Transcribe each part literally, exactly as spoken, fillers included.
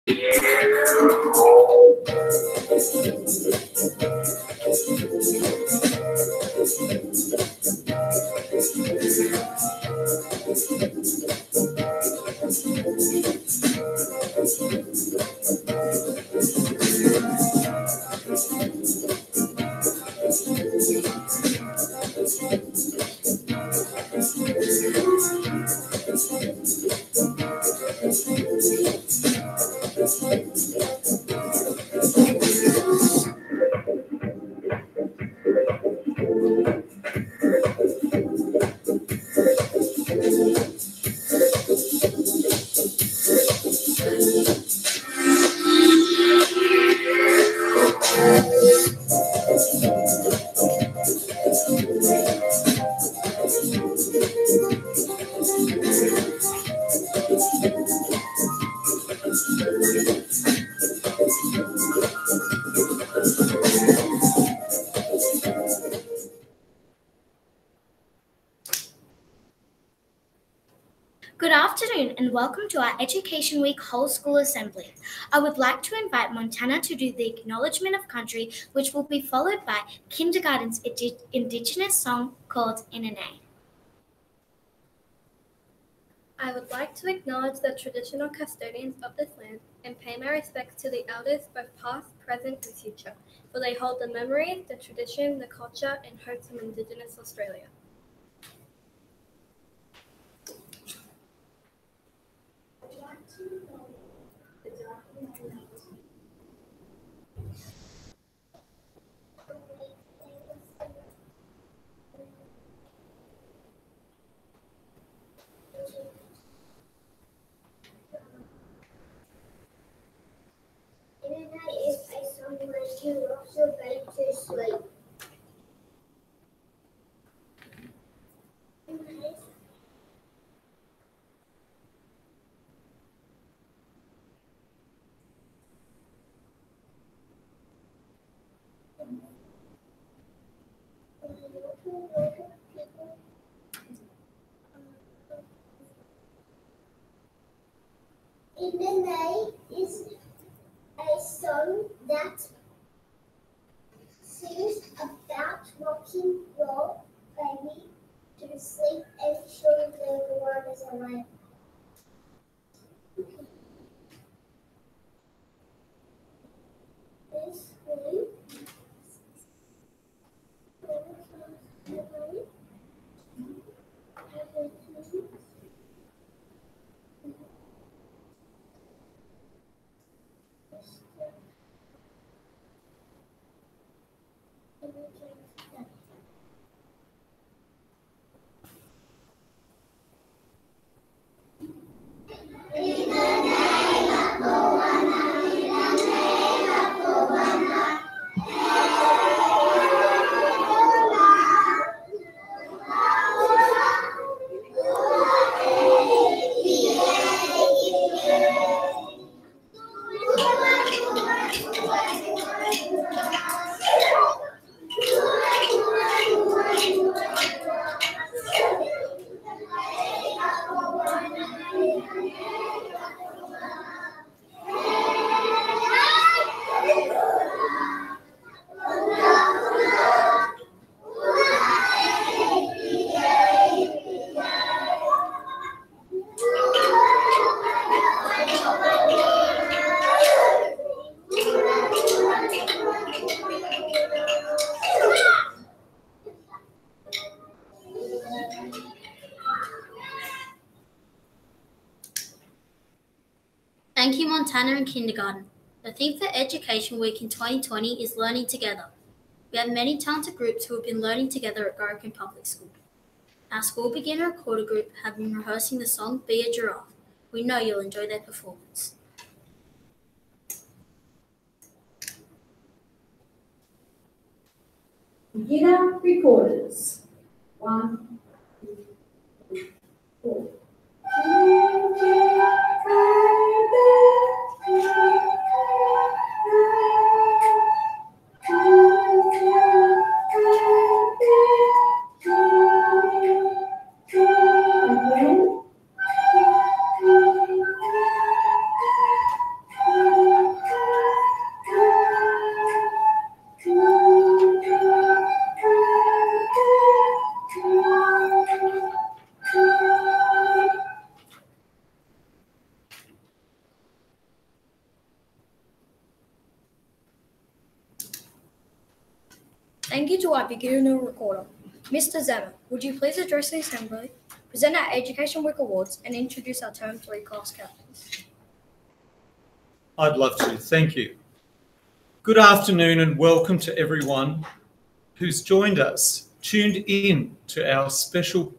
Good afternoon and welcome to our Education Week Whole School Assembly. I would like to invite Montana to do the Acknowledgement of Country, which will be followed by kindergarten's Indigenous song called Inane. I would like to acknowledge the traditional custodians of this land and pay my respects to the elders, both past, present, and future, for they hold the memory, the tradition, the culture, and hopes of Indigenous Australia. Inanai is a song when you rock your bed to sleep. Inanai is a song that sings about rocking your baby to sleep and ensuring that everyone is alive. This way, Thank you, Montana and Kindergarten. The theme for Education Week in twenty twenty is Learning Together. We have many talented groups who have been learning together at Gorokan Public School. Our school beginner recorder group have been rehearsing the song Be a Giraffe. We know you'll enjoy their performance. Beginner recorders. One, two, three, four. Again. Thank you to our beginner recorder. Mister Zama, would you please address the Assembly, present our Education Week Awards, and introduce our Term three class captains? I'd love to, thank you. Good afternoon and welcome to everyone who's joined us, tuned in to our special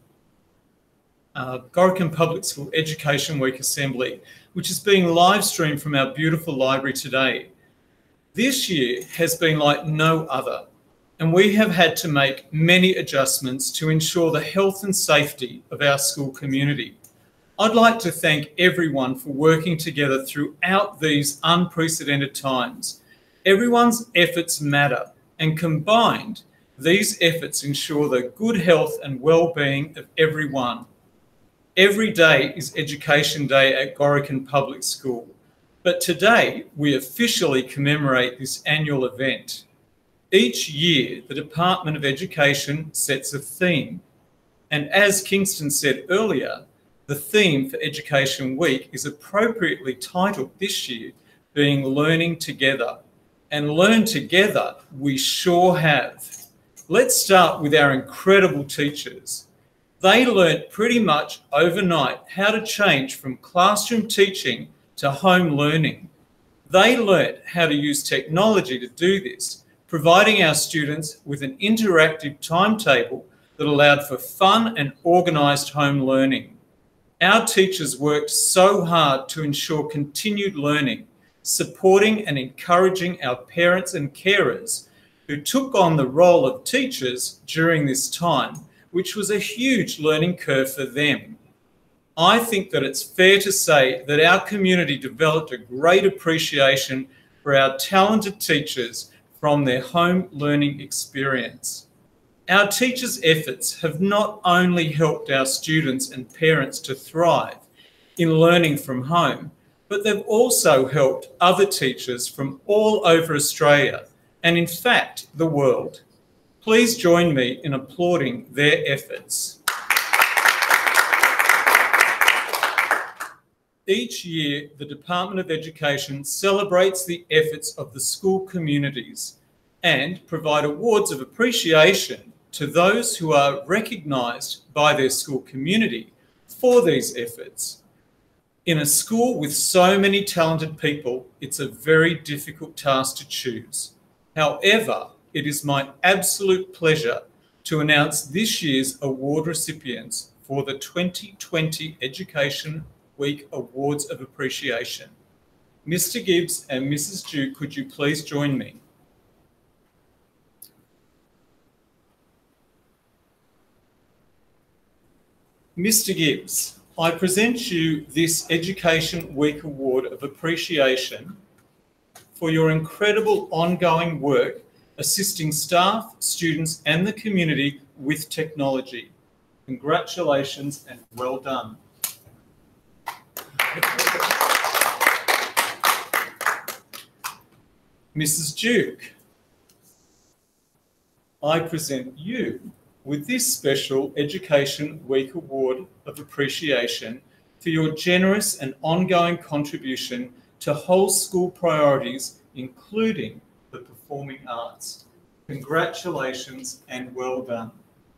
uh, Gorican Public School Education Week Assembly, which is being live streamed from our beautiful library today. This year has been like no other, and we have had to make many adjustments to ensure the health and safety of our school community. I'd like to thank everyone for working together throughout these unprecedented times. Everyone's efforts matter, and combined, these efforts ensure the good health and well-being of everyone. Every day is Education Day at Gorican Public School, but today we officially commemorate this annual event. Each year, the Department of Education sets a theme, and as Kingston said earlier, the theme for Education Week is appropriately titled this year, being Learning Together. And learn together we sure have. Let's start with our incredible teachers. They learnt pretty much overnight how to change from classroom teaching to home learning. They learnt how to use technology to do this, providing our students with an interactive timetable that allowed for fun and organised home learning. Our teachers worked so hard to ensure continued learning, supporting and encouraging our parents and carers who took on the role of teachers during this time, which was a huge learning curve for them. I think that it's fair to say that our community developed a great appreciation for our talented teachers from their home learning experience. Our teachers' efforts have not only helped our students and parents to thrive in learning from home, but they've also helped other teachers from all over Australia and, in fact, the world. Please join me in applauding their efforts. Each year, the Department of Education celebrates the efforts of the school communities and provide awards of appreciation to those who are recognised by their school community for these efforts. In a school with so many talented people, it's a very difficult task to choose. However, it is my absolute pleasure to announce this year's award recipients for the twenty twenty Education Week Awards of Appreciation. Mister Gibbs and Missus Duke, could you please join me? Mister Gibbs, I present you this Education Week Award of Appreciation for your incredible ongoing work assisting staff, students and the community with technology. Congratulations and well done. Missus Duke, I present you with this special Education Week Award of Appreciation for your generous and ongoing contribution to whole school priorities, including the performing arts. Congratulations and well done.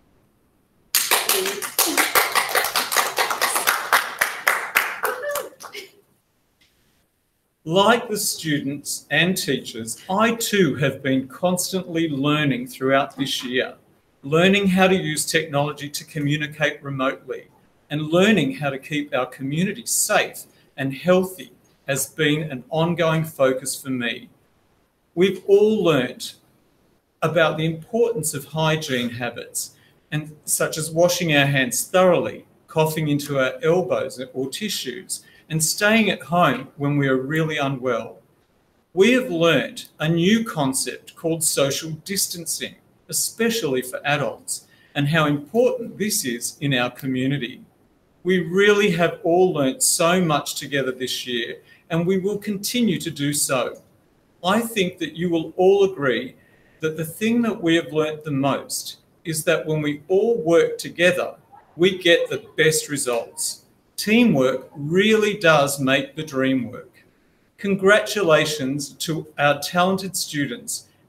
Like the students and teachers, I too have been constantly learning throughout this year. Learning how to use technology to communicate remotely and learning how to keep our community safe and healthy has been an ongoing focus for me. We've all learnt about the importance of hygiene habits, and such as washing our hands thoroughly, coughing into our elbows or tissues, and staying at home when we are really unwell. We have learnt a new concept called social distancing, especially for adults, and how important this is in our community. We really have all learnt so much together this year, and we will continue to do so. I think that you will all agree that the thing that we have learnt the most is that when we all work together, we get the best results. Teamwork really does make the dream work. Congratulations to our talented students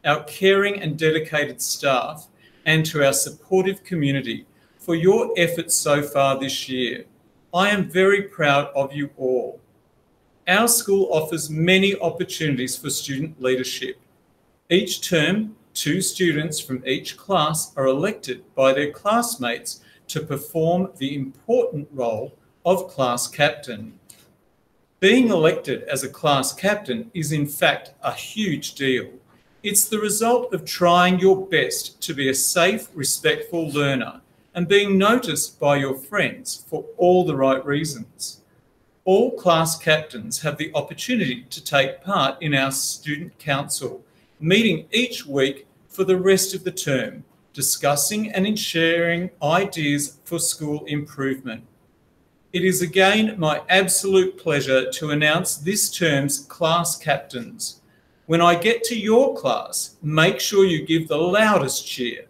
our caring and dedicated staff, and to our supportive community for your efforts so far this year. I am very proud of you all. Our school offers many opportunities for student leadership. Each term, two students from each class are elected by their classmates to perform the important role of class captain. Being elected as a class captain is in fact a huge deal. It's the result of trying your best to be a safe, respectful learner and being noticed by your friends for all the right reasons. All class captains have the opportunity to take part in our student council, meeting each week for the rest of the term, discussing and sharing ideas for school improvement. It is again my absolute pleasure to announce this term's class captains. When I get to your class, make sure you give the loudest cheer.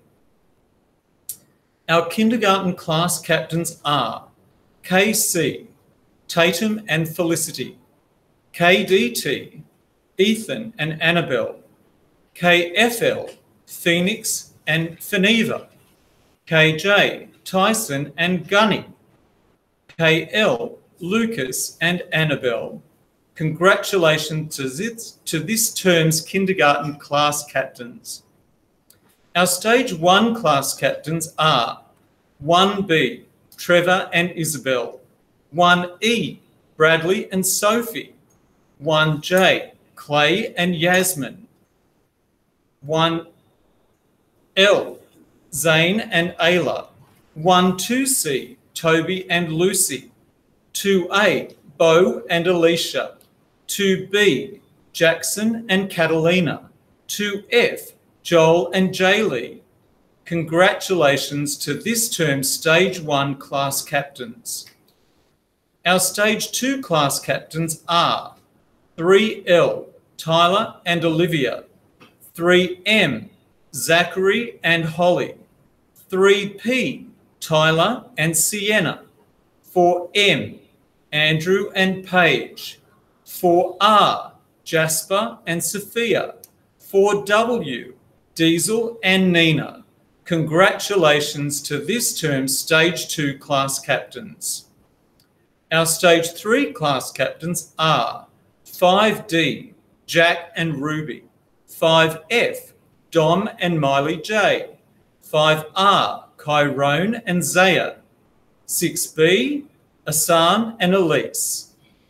Our kindergarten class captains are K C, Tatum and Felicity, K D T, Ethan and Annabelle, K F L, Phoenix and Feneva, K J, Tyson and Gunny, K L, Lucas and Annabelle. Congratulations to this, to this term's kindergarten class captains. Our stage one class captains are one B, Trevor and Isabel, one E, Bradley and Sophie, one J, Clay and Yasmin, one L, Zane and Ayla, one two C, Toby and Lucy, two A, Bo and Alicia, two B, Jackson and Catalina, two F, Joel and Jaylee. Congratulations to this term's Stage one class captains. Our Stage two class captains are three L, Tyler and Olivia, three M, Zachary and Holly, three P, Tyler and Sienna, four M, Andrew and Paige, four R, Jasper and Sophia, four W, Diesel and Nina. Congratulations to this term's Stage two class captains. Our Stage three class captains are five D, Jack and Ruby, five F, Dom and Miley J, five R, Kyrone and Zaya, six B, Asan and Elise,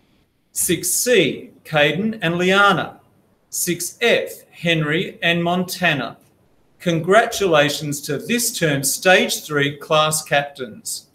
six C, Caden and Liana, six F, Henry and Montana. Congratulations to this term's Stage three class captains.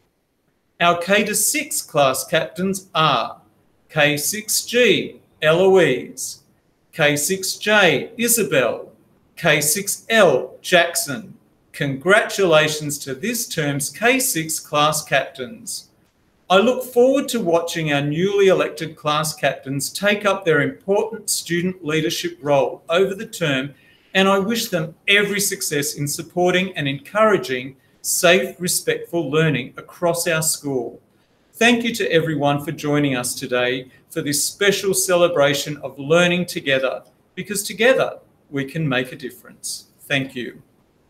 Our K to six class captains are K six G, Eloise, K six J, Isabel, K six L, Jackson. Congratulations to this term's K six class captains. I look forward to watching our newly elected class captains take up their important student leadership role over the term, and I wish them every success in supporting and encouraging safe, respectful learning across our school. Thank you to everyone for joining us today for this special celebration of learning together, because together we can make a difference. Thank you.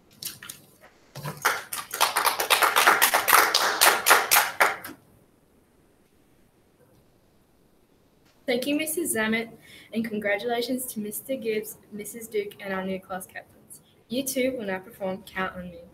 Thank you, Missus Zammit, and congratulations to Mister Gibbs, Missus Duke, and our new class captains. You two will now perform Count on Me.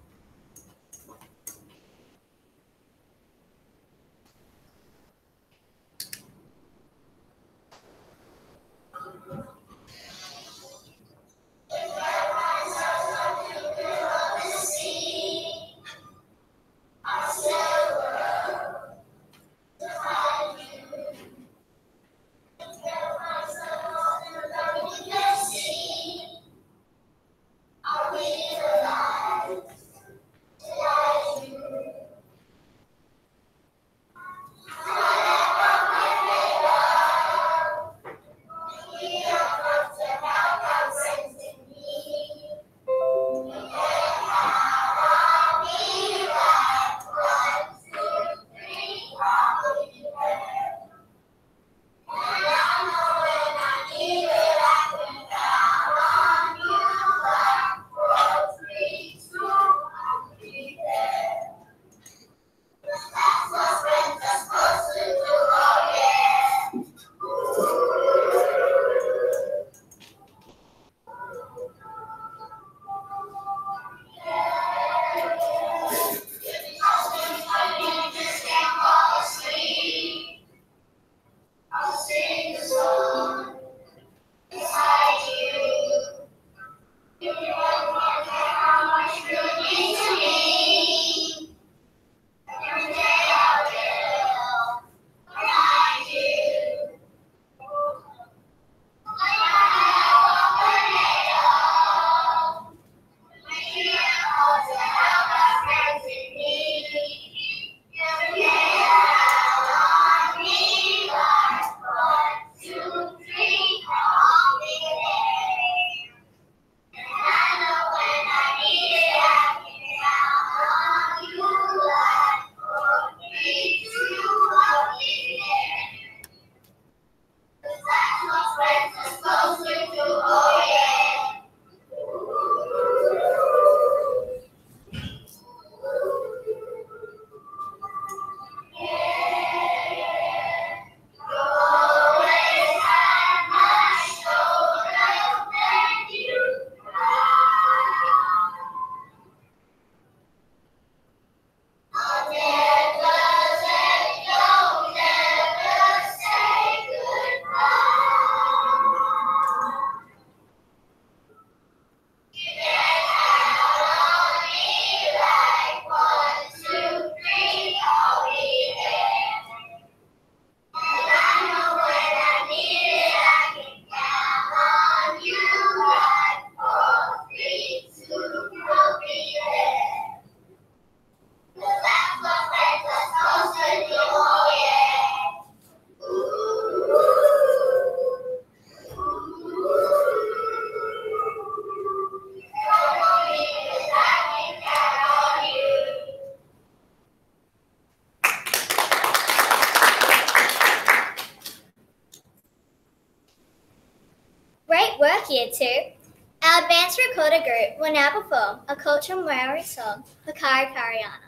Great work, Year two. Our advanced recorder group will now perform a cultural Maori song, Hikari Kariana.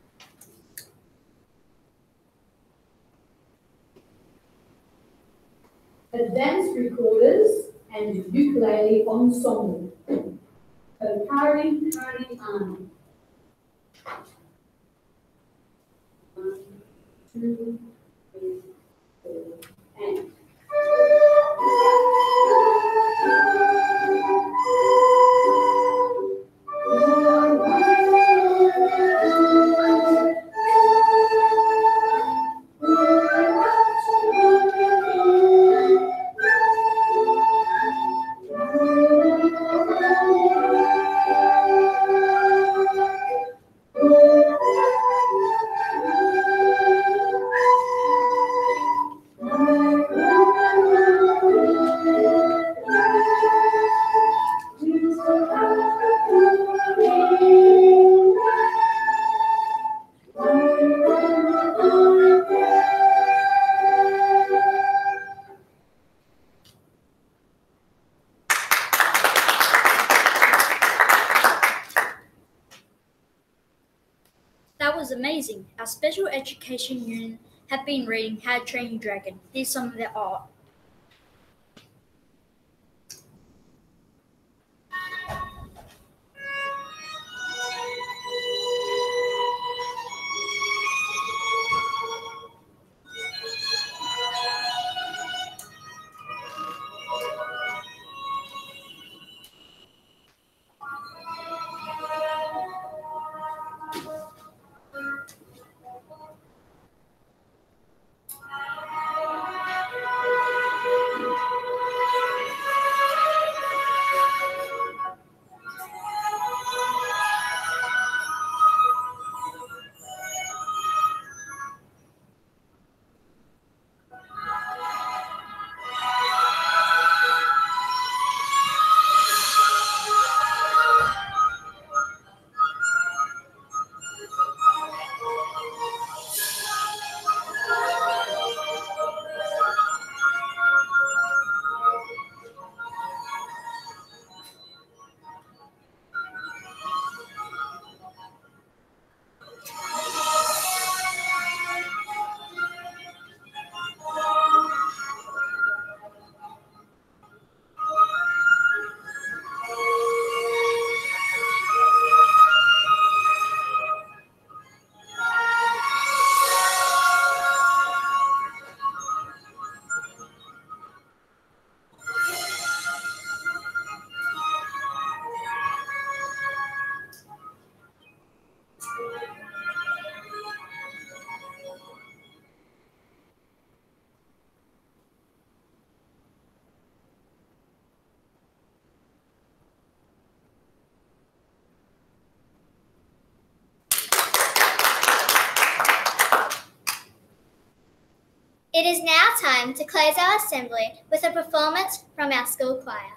Advanced recorders and ukulele ensemble. Hikari Kariana. One, two, three, four, and. That was amazing. Our special education unit have been reading How to Train Your Dragon. Here's some of their art. It is now time to close our assembly with a performance from our school choir.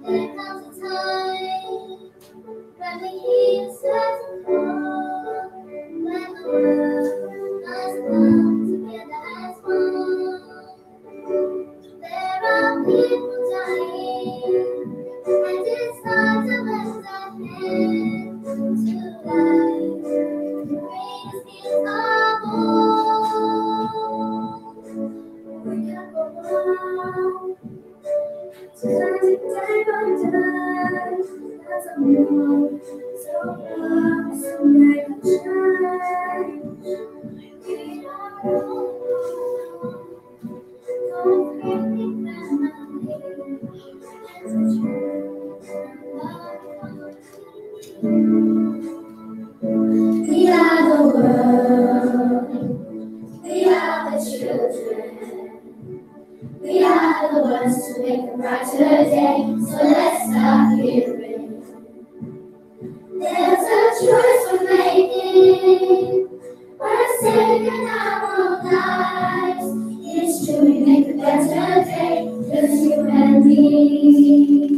there comes a time when we hear stars fall, when the world must come together as one. There are people dying, and it's hard to lend a hand to life. The greatest gift of all. We can go on, turning day by day. That's a more, so love, so make a change. We are all. Don't think we are the world, we are the children, we are the ones to make a brighter day, so let's start giving. There's a choice we're making, we're saving our own lives. It's true, we make a better day, just you and me.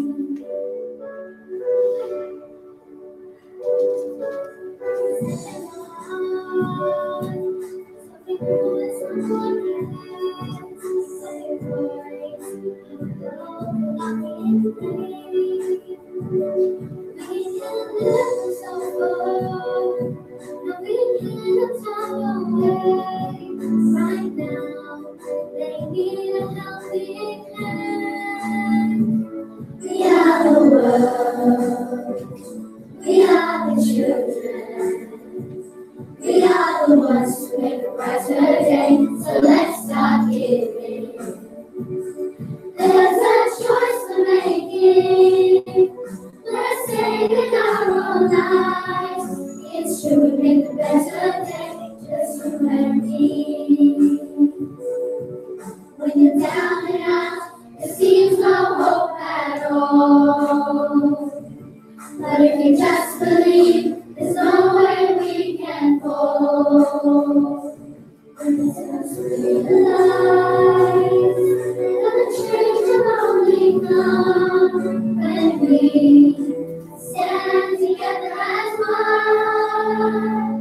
Right now, they need a helping hand. We are the world, we are the children, we are the ones to make a brighter day, so let's start giving. There's a choice we're making, we're saving our own lives. It's true, we make a better day, just you and me. When you're down and out, there seems no hope at all. But if you just believe, there's no way we can fall. When it's just real life, the change will only come when we stand together as one.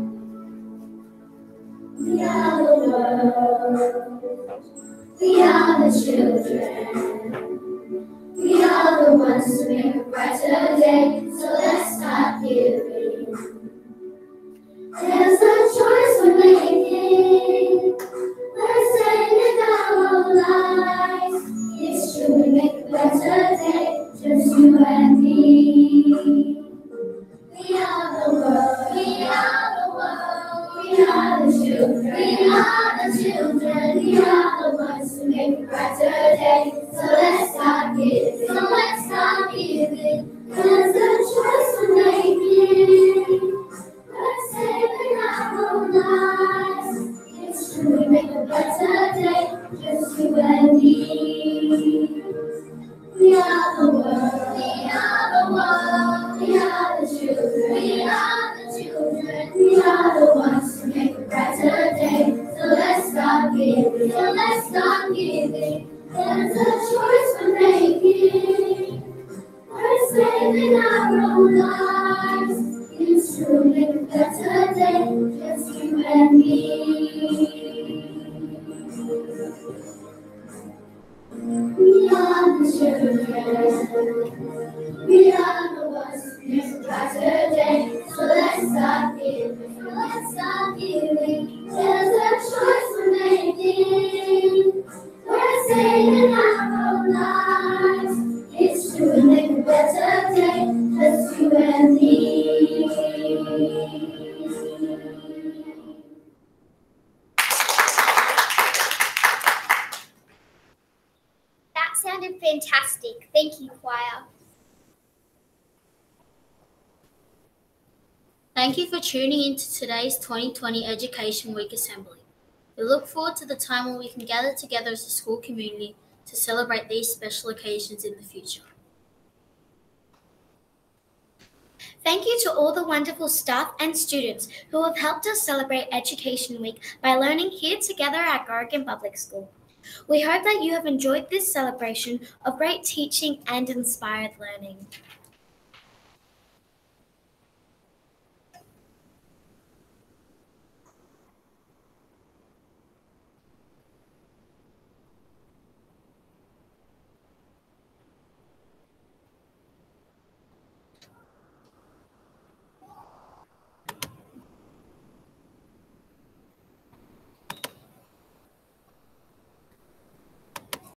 We are the world, we are the children, we are the ones to make a brighter day, so let's start giving. There's a choice we're making, we're saving our own lives. It's true, we make a better day, just you and me. We are the world, we are the world, we are the children, we are the children, we are the ones who make a brighter day. So let's start giving, so let's start giving. There's a choice we're making, we're saving our own lives. It's true, we make a better day, just you and me. We are the world, we are the world, we are the children, we are the children, we are the ones to make a brighter day. So let's start giving, so let's start giving. There's a choice we're making, we're saving our own lives. It's true, make a better day, just you and me. We are the children, we are the ones who make a brighter day. So let's start giving, so let's start giving. There's a choice we're making, we're saving our own lives. It's true, we make a better day, just you and me. That sounded fantastic. Thank you, choir. Thank you for tuning in to today's twenty twenty Education Week Assembly. We look forward to the time when we can gather together as a school community to celebrate these special occasions in the future. Thank you to all the wonderful staff and students who have helped us celebrate Education Week by learning here together at Gorogan Public School. We hope that you have enjoyed this celebration of great teaching and inspired learning.